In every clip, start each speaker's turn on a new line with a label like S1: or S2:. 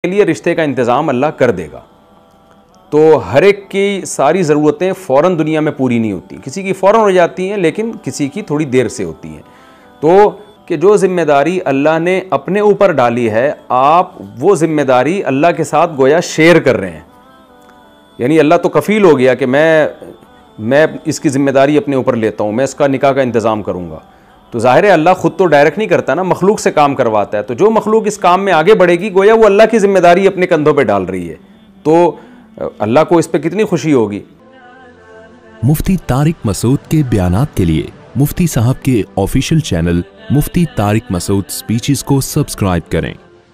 S1: के लिए रिश्ते का इंतज़ाम अल्लाह कर देगा। तो हर एक की सारी ज़रूरतें फ़ौरन दुनिया में पूरी नहीं होती, किसी की फ़ौरन हो जाती हैं लेकिन किसी की थोड़ी देर से होती हैं। तो कि जो ज़िम्मेदारी अल्लाह ने अपने ऊपर डाली है, आप वो ज़िम्मेदारी अल्लाह के साथ गोया शेयर कर रहे हैं। यानी अल्लाह तो कफ़ील हो गया कि मैं इसकी ज़िम्मेदारी अपने ऊपर लेता हूँ, मैं इसका निकाह का इंतज़ाम करूँगा। तो ज़ाहिर है अल्लाह ख़ुद तो डायरेक्ट नहीं करता ना, मखलूक से काम करवाता है। तो जो मखलूक इस काम में आगे बढ़ेगी गोया वो अल्लाह की ज़िम्मेदारी अपने कंधों पर डाल रही है, तो अल्लाह को इस पर कितनी खुशी होगी।
S2: मुफ्ती तारिक मसूद के बयानात के लिए मुफ्ती साहब के official channel Mufti Tariq Masood speeches को सब्सक्राइब करें।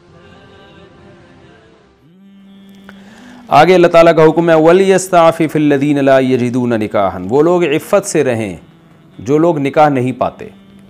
S1: आगे अल्लाह ताला का हुक्म है, वलियस्ताफि फिल्लज़ीन ला यजिदून निकाहन, वो लोग इफ़्फ़त से रहें जो लोग निकाह नहीं पाते।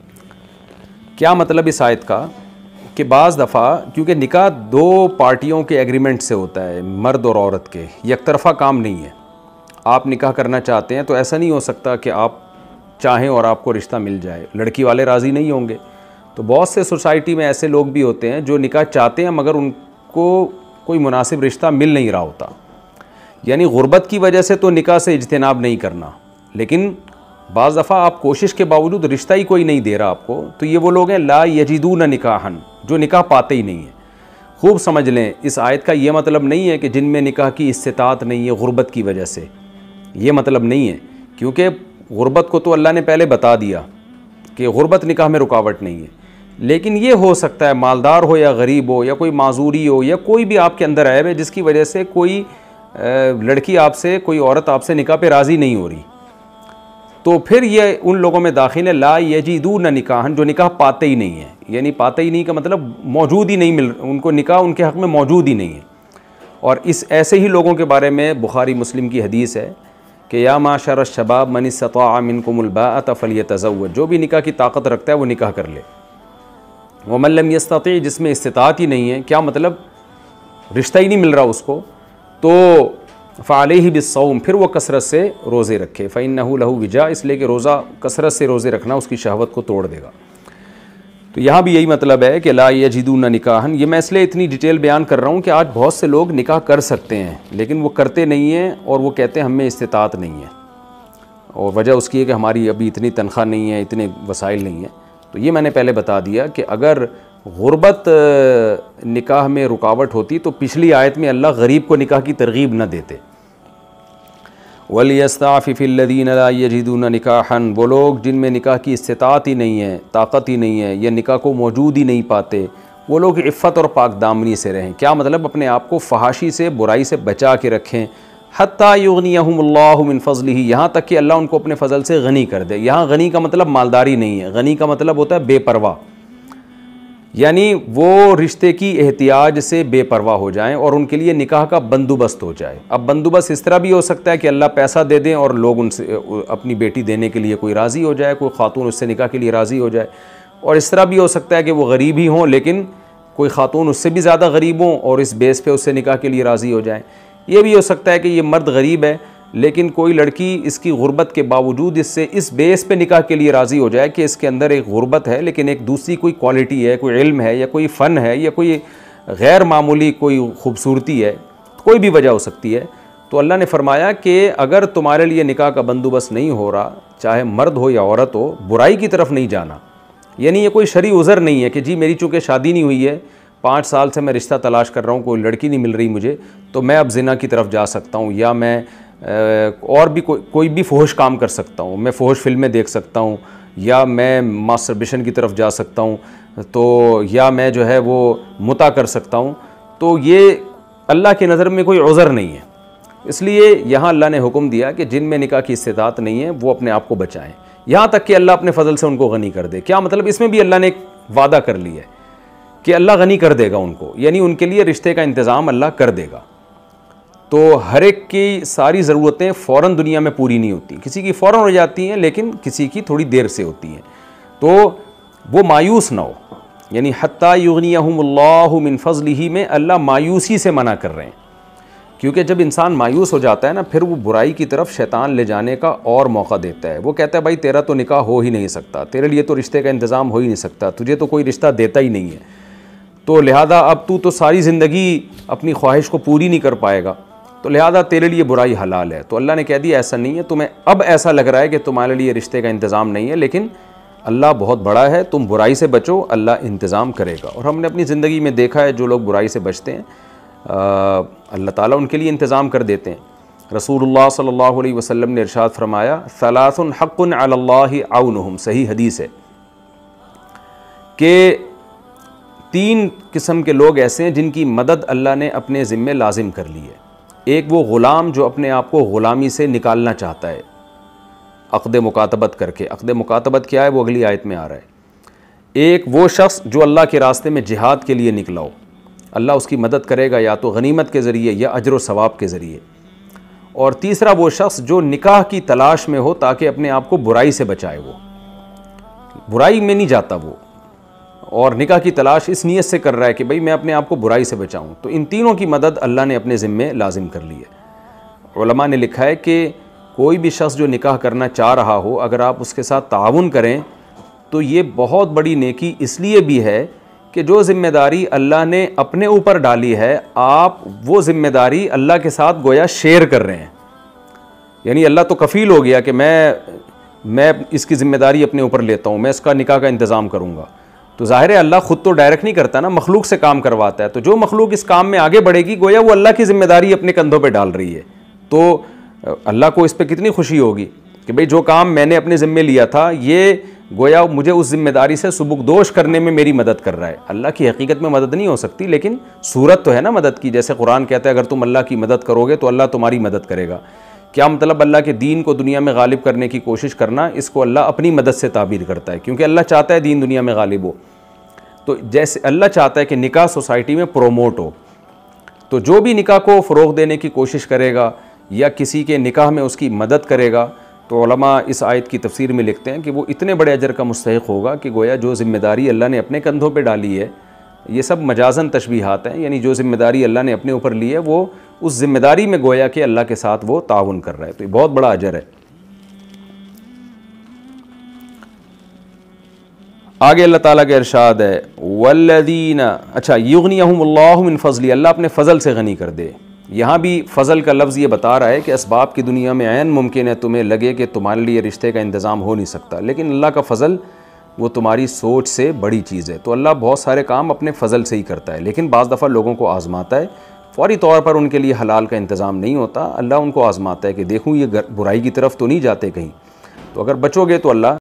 S1: क्या मतलब इस आयत का कि बाज़ दफ़ा क्योंकि निकाह दो पार्टियों के एग्रीमेंट से होता है, मर्द और औरत के, यकतरफ़ा काम नहीं है। आप निकाह करना चाहते हैं तो ऐसा नहीं हो सकता कि आप चाहें और आपको रिश्ता मिल जाए, लड़की वाले राज़ी नहीं होंगे। तो बहुत से सोसाइटी में ऐसे लोग भी होते हैं जो निकाह चाहते हैं मगर उनको कोई मुनासिब रिश्ता मिल नहीं रहा होता। यानी गुर्बत की वजह से तो निकाह से इज्तिनाब नहीं करना, लेकिन बाज़ दफ़ा आप कोशिश के बावजूद रिश्ता ही कोई नहीं दे रहा आपको, तो ये वो लोग हैं ला यजिदून निकाहन, जो निकाह पाते ही नहीं है। खूब समझ लें, इस आयत का ये मतलब नहीं है कि जिनमें निकाह की इस्तिताअत नहीं है गुर्बत की वजह से, ये मतलब नहीं है। क्योंकि गुर्बत को तो अल्लाह ने पहले बता दिया कि गुर्बत निकाह में रुकावट नहीं है। लेकिन ये हो सकता है मालदार हो या गरीब हो या कोई माजूरी हो या कोई भी आपके अंदर ऐब है जिसकी वजह से कोई लड़की आपसे, कोई औरत आपसे निकाह पे राज़ी नहीं हो रही, तो फिर ये उन लोगों में दाखिल है ला यजिदून निकाहन, जो निकाह पाते ही नहीं है। यानी पाते ही नहीं का मतलब मौजूद ही नहीं मिल, उनको निकाह उनके हक़ में मौजूद ही नहीं है। और इस ऐसे ही लोगों के बारे में बुखारी मुस्लिम की हदीस है कि या माशर शबाब मन इस्तताअ मिनकुमुल बाअत फलियतज़व्वज, जो भी निकाह की ताकत रखता है वो निकाह कर ले। व मन लम यस्तति, जिसमें इस्तिताअत ही नहीं है, क्या मतलब रिश्ता ही नहीं मिल रहा उसको, तो फ़अलैहि बिस्सौम, फिर वो कसरत से रोज़े रखे। फ़इन्नहु लहु विजा, इसलिए कि रोज़ा कसरत से रोज़े रखना उसकी शहवत को तोड़ देगा। तो यहाँ भी यही मतलब है कि ला यजिदून निकाहन। ये मैं इसलिए इतनी डिटेल बयान कर रहा हूँ कि आज बहुत से लोग निकाह कर सकते हैं लेकिन वो करते नहीं हैं और वो कहते हैं हमें इस्तिताअत नहीं है, और वजह उसकी है कि हमारी अभी इतनी तनख्वाह नहीं है, इतने वसाइल नहीं है। तो ये मैंने पहले बता दिया कि अगर गुर्बत निकाह में रुकावट होती तो पिछली आयत में अल्लाह गरीब को निकाह की तरगीब न देते। वलियस्ताफि फिल्लज़ीन ला यजिदून निकाहन, वो लोग जिनमें निकाह की इस्तिताअत ही नहीं है, ताकत ही नहीं है, या निकाह को मौजूद ही नहीं पाते, वो लोग इफ़्फ़त और पाकदामनी से रहें। क्या मतलब अपने आप को फ़हाशी से, बुराई से बचा के रखें। हत्ता युग़नियहुमुल्लाहु मिन फ़ज़लिही, यहाँ तक कि अल्लाह उनको अपने फ़ज़ल से गनी कर दे। यहाँ गनी का मतलब मालदारी नहीं है, गनी का मतलब होता है बेपरवाह, यानी वो रिश्ते की एहतियाज से बेपरवाह हो जाएं और उनके लिए निकाह का बंदोबस्त हो जाए। अब बंदोबस्त इस तरह भी हो सकता है कि अल्लाह पैसा दे दें और लोग उनसे अपनी बेटी देने के लिए कोई राज़ी हो जाए, कोई खातून उससे निकाह के लिए राज़ी हो जाए। और इस तरह भी हो सकता है कि वो गरीब ही हों लेकिन कोई खातून उससे भी ज़्यादा गरीब हों और इस बेस पे उससे निकाह के लिए राज़ी हो जाए। ये भी हो सकता है कि ये मर्द गरीब है लेकिन कोई लड़की इसकी गुर्बत के बावजूद इससे इस बेस पे निकाह के लिए राज़ी हो जाए कि इसके अंदर एक गुर्बत है लेकिन एक दूसरी कोई क्वालिटी है, कोई इल्म है या कोई फ़न है या कोई गैर मामूली कोई खूबसूरती है, कोई भी वजह हो सकती है। तो अल्लाह ने फरमाया कि अगर तुम्हारे लिए निकाह का बंदोबस्त नहीं हो रहा, चाहे मर्द हो या औरत हो, बुराई की तरफ नहीं जाना। यानी ये कोई शरई उज़र नहीं है कि जी मेरी चूँकि शादी नहीं हुई है, 5 साल से मैं रिश्ता तलाश कर रहा हूँ, कोई लड़की नहीं मिल रही मुझे, तो मैं अब ज़िना की तरफ जा सकता हूँ या मैं और भी कोई भी फ़ोहश काम कर सकता हूँ, मैं फ़ोहश फिल्में देख सकता हूँ या मैं मास्टरबेशन की तरफ जा सकता हूँ, तो या मैं जो है वो मुता कर सकता हूँ। तो ये अल्लाह की नज़र में कोई उज़र नहीं है। इसलिए यहाँ अल्लाह ने हुक्म दिया कि जिनमें निकाह की इस्तिताअत नहीं है वो अपने आप को बचाएँ, यहाँ तक कि अल्लाह अपने फ़ज़ल से उनको गनी कर दे। क्या मतलब, इसमें भी अल्लाह ने एक वादा कर लिया है कि अल्लाह गनी कर देगा उनको, यानी उनके लिए रिश्ते का इंतज़ाम अल्लाह कर देगा। तो हर एक की सारी ज़रूरतें फ़ौरन दुनिया में पूरी नहीं होती, किसी की फ़ौरन हो जाती हैं लेकिन किसी की थोड़ी देर से होती हैं। तो वो मायूस ना हो, यानी हत्ता युग़नियहुमुल्लाहु मिन फ़ज़लिही में अल्लाह मायूसी से मना कर रहे हैं, क्योंकि जब इंसान मायूस हो जाता है ना फिर वो बुराई की तरफ शैतान ले जाने का और मौका देता है। वो कहता है भाई तेरा तो निकाह हो ही नहीं सकता, तेरे लिए तो रिश्ते का इंतज़ाम हो ही नहीं सकता, तुझे तो कोई रिश्ता देता ही नहीं है। तो लिहाजा अब तू तो सारी ज़िंदगी अपनी ख्वाहिश को पूरी नहीं कर पाएगा, तो लिहाजा तेरे लिए बुराई हलाल है। तो अल्लाह ने कह दिया ऐसा नहीं है, तुम्हें अब ऐसा लग रहा है कि तुम्हारे लिए रिश्ते का इंतज़ाम नहीं है, लेकिन अल्लाह बहुत बड़ा है, तुम बुराई से बचो, अल्लाह इंतज़ाम करेगा। और हमने अपनी ज़िंदगी में देखा है जो लोग बुराई से बचते हैं अल्लाह ताला उनके लिए इंतज़ाम कर देते हैं। रसूलुल्लाह सल्लल्लाहु अलैहि वसल्लम ने इरशाद फरमाया, सलासुन हक़्क़ुन अलल्लाहि औनुहुम, सही हदीस है कि 3 किस्म के लोग ऐसे हैं जिनकी मदद अल्लाह ने अपने ज़िम्मे लाजिम कर ली है। एक वो ग़ुलाम जो अपने आप को ग़ुलामी से निकालना चाहता है अक़द मुकातबत करके। अक़द मुकातबत क्या है वो अगली आयत में आ रहा है। एक वो शख्स जो अल्लाह के रास्ते में जिहाद के लिए निकला हो, अल्लाह उसकी मदद करेगा या तो गनीमत के ज़रिए या अजर व सवाब के ज़रिए। और तीसरा वो शख्स जो निकाह की तलाश में हो ताकि अपने आप को बुराई से बचाए, वो बुराई में नहीं जाता वो, और निकाह की तलाश इस नीयत से कर रहा है कि भाई मैं अपने आप को बुराई से बचाऊं। तो इन तीनों की मदद अल्लाह ने अपने ज़िम्मे लाजिम कर ली है। उलमा ने लिखा है कि कोई भी शख्स जो निकाह करना चाह रहा हो, अगर आप उसके साथ ताउन करें तो ये बहुत बड़ी नेकी इसलिए भी है कि जो ज़िम्मेदारी अल्लाह ने अपने ऊपर डाली है, आप वो ज़िम्मेदारी अल्लाह के साथ गोया शेयर कर रहे हैं। यानी अल्लाह तो कफ़ील हो गया कि मैं इसकी ज़िम्मेदारी अपने ऊपर लेता हूँ, मैं इसका निकाह का इंतज़ाम करूँगा। तो ज़ाहिर है अल्लाह ख़ुद तो डायरेक्ट नहीं करता ना, मखलूक से काम करवाता है। तो जो मखलूक इस काम में आगे बढ़ेगी गोया वो अल्लाह की ज़िम्मेदारी अपने कंधों पे डाल रही है। तो अल्लाह को इस पर कितनी खुशी होगी कि भाई जो काम मैंने अपने ज़िम्मे लिया था ये गोया मुझे उस ज़िम्मेदारी से सुबुकदोश करने में मेरी मदद कर रहा है। अल्लाह की हकीकत में मदद नहीं हो सकती, लेकिन सूरत तो है ना मदद की। जैसे कुरान कहता है अगर तुम अल्लाह की मदद करोगे तो अल्लाह तुम्हारी मदद करेगा। क्या मतलब? अल्लाह के दीन को दुनिया में गालिब करने की कोशिश करना, इसको अल्लाह अपनी मदद से ताबीर करता है, क्योंकि अल्लाह चाहता है दीन दुनिया में गालिब हो। तो जैसे अल्लाह चाहता है कि निकाह सोसाइटी में प्रोमोट हो, तो जो भी निकाह को फ़रोग़ देने की कोशिश करेगा या किसी के निकाह में उसकी मदद करेगा, तो उलमा इस आयत की तफसीर में लिखते हैं कि वो इतने बड़े अजर का मुस्तहिक़ होगा कि गोया जो ज़िम्मेदारी अल्लाह ने अपने कंधों पे डाली है, ये सब मजाज़न तशबीहात हैं, यानी जो ज़िम्मेदारी अल्लाह ने अपने ऊपर ली है वो उस ज़िम्मेदारी में गोया कि अल्लाह के साथ वो ताउन कर रहा है। तो ये बहुत बड़ा अजर है। आगे अल्लाह ताला का इरशाद है, वल्लज़ीना, अच्छा, युग़नियहुमुल्लाहु मिन फ़ज़ली, अल्लाह अपने फ़ज़ल से गनी कर दे। यहाँ भी फ़ज़ल का लफ्ज़ ये बता रहा है कि असबाब की दुनिया में ऐन मुमकिन है तुम्हें लगे कि तुम्हारे लिए रिश्ते का इंतज़ाम हो नहीं सकता, लेकिन अल्लाह का फ़ज़ल वो तुम्हारी सोच से बड़ी चीज़ है। तो अल्लाह बहुत सारे काम अपने फ़ज़ल से ही करता है, लेकिन बाज़ दफ़ा लोगों को आज़माता है। फ़ौरी तौर पर उनके लिए हलाल का इंतज़ाम नहीं होता, अल्लाह उनको आज़माता है कि देखूँ ये बुराई की तरफ तो नहीं जाते कहीं। तो अगर बचोगे तो अल्लाह